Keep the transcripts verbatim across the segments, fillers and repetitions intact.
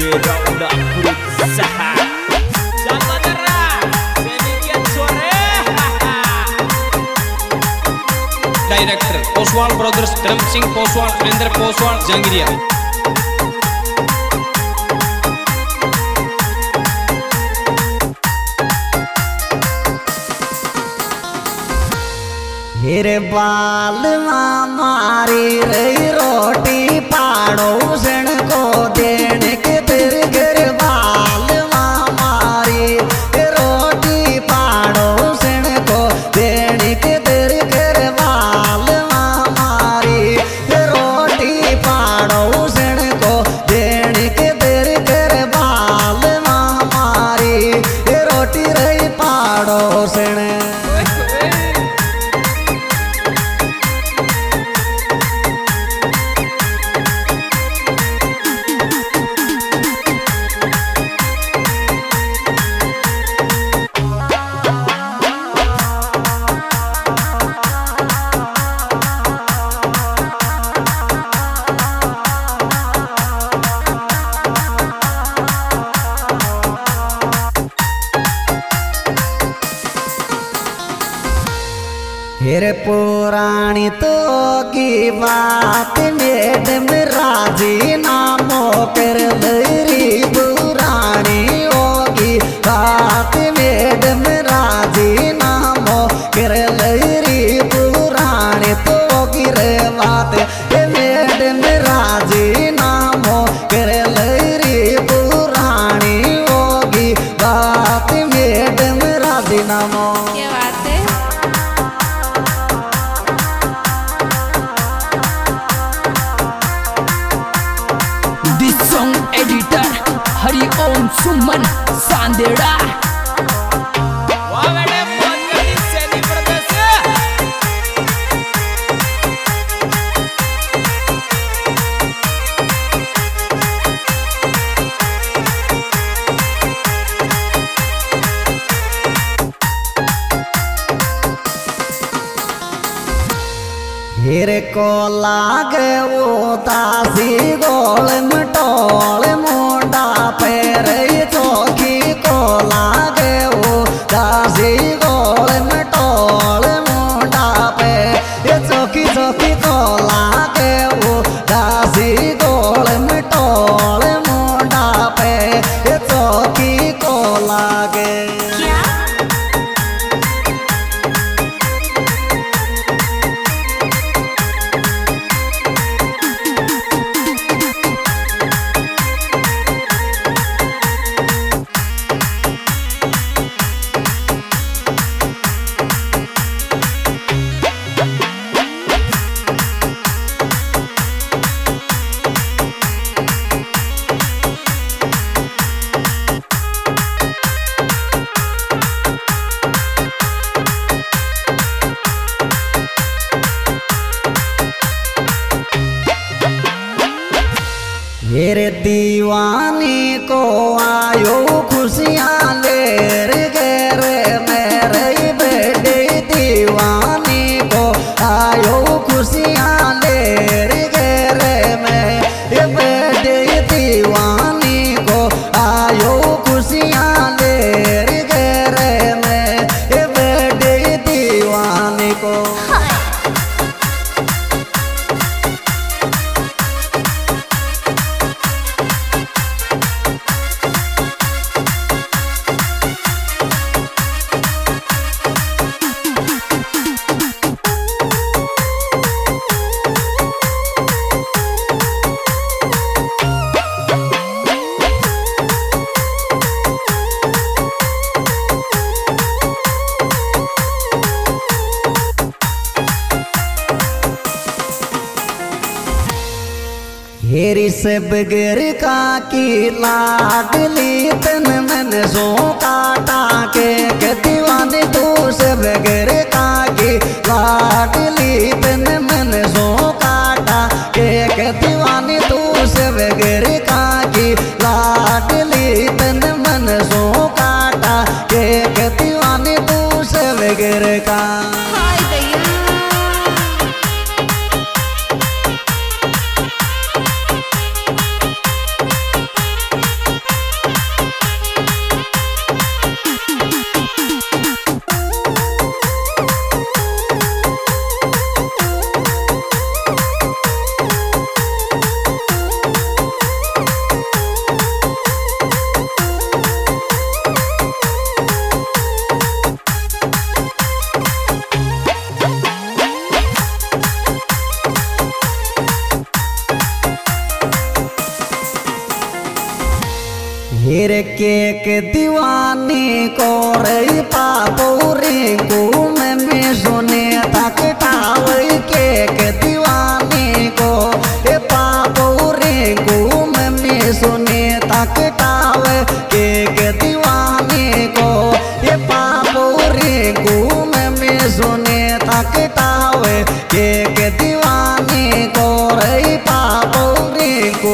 udah berusaha. Jangan nyerah, sedikit sore. Director Poswal Brothers Drum Singh Poswal Vendra Poswal Janggiria. हेरे बाल मारी रही रोटी पाड़ो सण को देने के तेरे घर बाल मारी रोटी पाड़ो सण को देने के तेरे घर बाल मारी रोटी पाड़ो सण को देने के तेरे घर बाल मारी रोटी रही पाड़ो सण। हेरे पुरानी तो की बात मैडम राजी नामो कर लरी पुरानी होगी बात मैडम राजी नामो कर लरी पुरानी तो की रे बात मैडम राजी नामो कर लरी पुरानी होगी बात मैडम राजी नामो। Song editor Hari Om Suman Sandera. हेरे को लागे वो तासी गोल मटोल मोटा पैर चौकी को लागे वो तासी गोल मटोल मोटा पैर चौकी चौकी को लागे वो तासी गोल मटोल मोटा पैर चौकी को लागे। हेरे दीवानी को आयो खुशियाँ लेर गेरे मेरे बेटे दीवानी को आयो खुशियाँ लेर गेरे मेरे बेटे दीवानी को आयो खुशियाँ लेर गेरे मेरे बेटे दीवानी को। हेरी से बगैर का की लाडली तन मन सो काटा के के दीवानी तू से बगैर का की लाडली तन मन सो काटा के के दीवानी तू से बगैर का की लाडली तन मन सो काटा के के दीवानी तू से बगैर का। एक दीवानी को रे पापोरे को में सोने तक टाव के एक दीवानी को ए पापोरे को में सोने तक टाव के एक दीवानी को ए पापोरे को में सोने तक टाव के एक दीवानी को रे पापोरे को।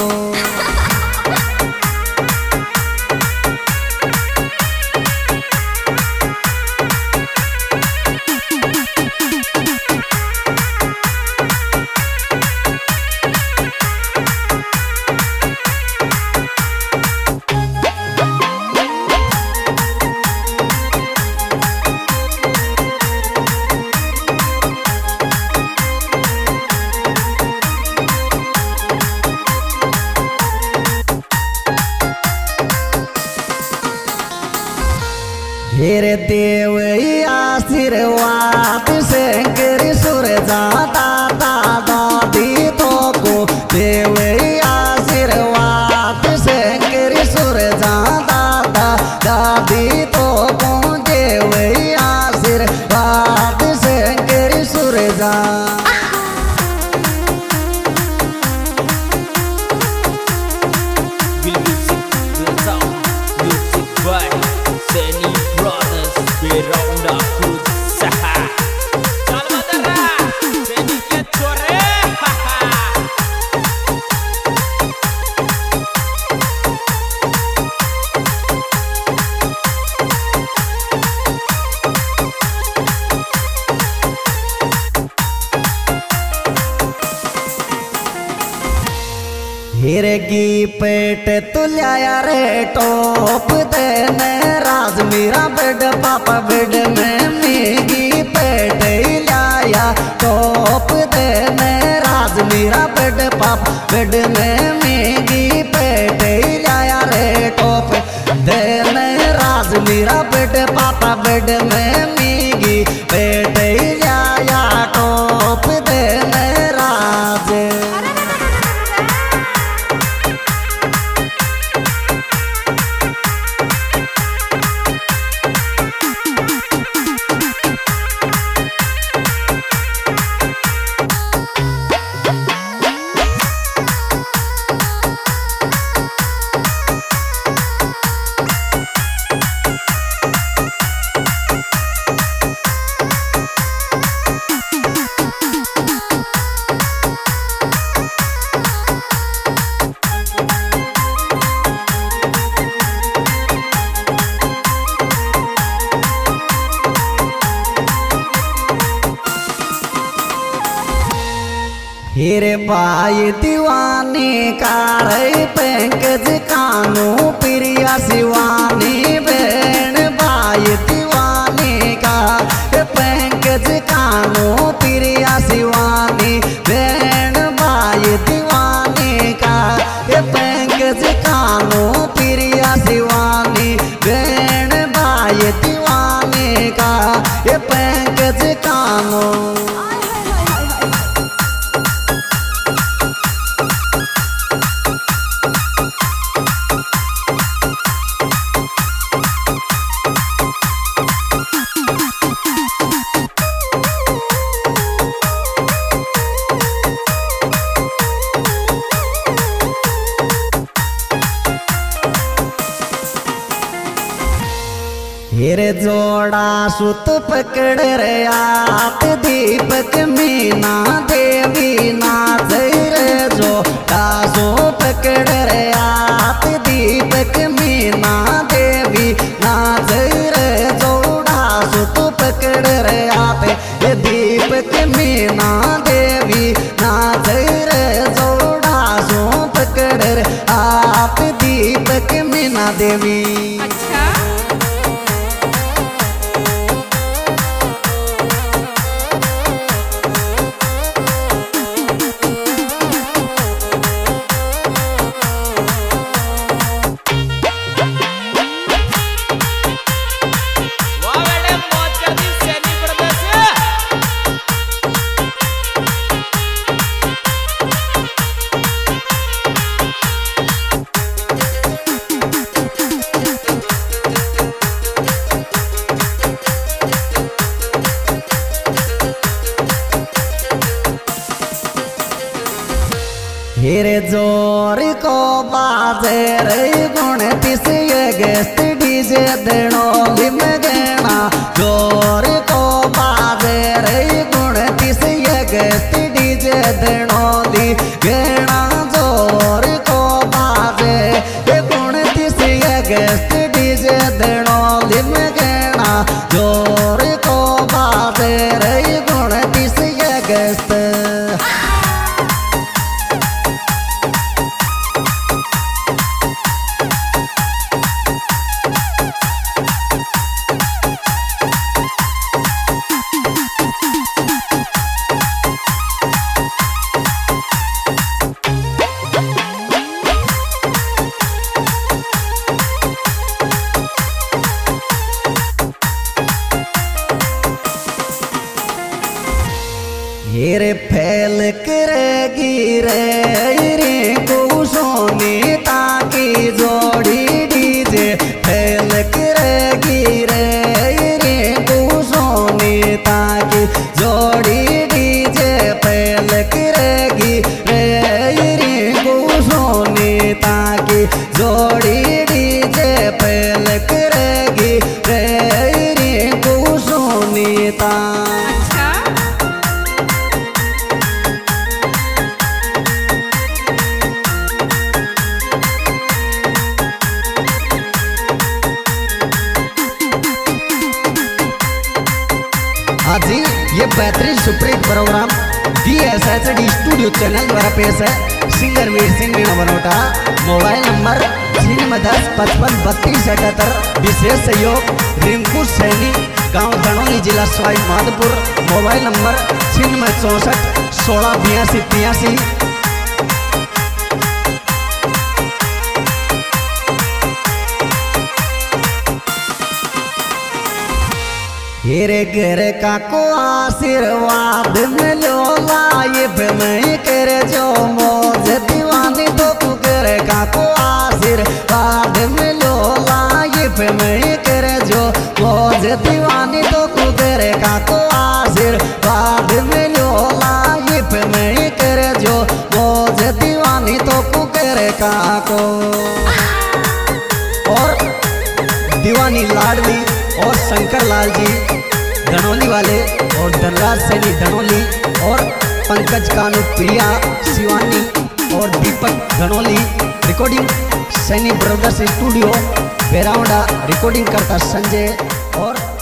हेरे देव आशीर्वाद शंकर सुर जाता दादी तो को देव आशीर्वाद शंकर सुर जाता दादी तो को देव आशीर्वाद शंकर सुर जा। हिरगी पेट तुलिया रे टॉप देने राज मेरा बेड पापा बेड में मेगी पेट लाया टॉप देने राज मेरा बेड पापा बेड में मेगी पेट लाया रे टॉप देने राज मेरा बेड पापा बेड में मेगी पेट लाया टॉप देने राज। हिरे भाई दीवानी कार पंकज कानू प्रिया शिवानी बहन भाई दीवानी का पंकज कानू प्रिया शिवानी बहन भाई दीवानी का पंकज कानू प्रिया शिवानी बहन भाई दीवानी का पंकज कानू। हिरे जोड़ा सुत पकड़ रे आत दीपक मीना देवी नाच रे जोड़ा सो पकड़ रे आत दीपक मीना देवी नाच रे जोड़ा सुत पकड़ रे आत दीपक मीना देवी नाच रे जोड़ा सो पकड़ रे आत दीपक मीना देवी। हेरे जोर को बाजे रे उनतीस अगस्त डीजे दनौली में गेना जोर को बाजे रे उनतीस अगस्त डीजे दनौली गेना जोर को बाजे उनतीस अगस्त डीजे दनौली में गेना जोर को बाजे रे उनतीस अगस्त। हेरे फैल करेगी रे रे को सोनी ताकि जोड़ी डीजे फैल करेगी रे रे को सोनी ताकि जोड़ी डीजे फैल करेगी रे रे को सोनी ताकि जोड़ी डीजे फैल करेगी रे रे को सोनी ताकि। आज ही ये बेहतरीन superhit program D S H D studio channel द्वारा पेश है। Singer Veer Singh Meena Banota. Mobile number छियानवे दस पचपन बत्तीस इकहत्तर। विशेष सहयोग रिंकू सैनी, गांव धनौली, जिला सवाई माधोपुर। मोबाइल नंबर छियानवे चौंसठ सोलह बयासी तिरासी। हेरे घर का को आशीर्वाद मिलो लाइफ में करे जो मौज दीवानी तो घर का को आशीर्वाद मिलो लाइफ में करे जो मौज दीवानी तो घर का को आशीर्वाद मिलो लाइफ में करे जो मौज दीवानी तो घर का को। और दीवानी लाडली और शंकर लाल जी धनौली वाले और धनराज सैनी धनौली और पंकज कानू प्रिया शिवानी और Deepak Dhanauli. Recording Saini brothers studio Berawada. Recording करता संजय और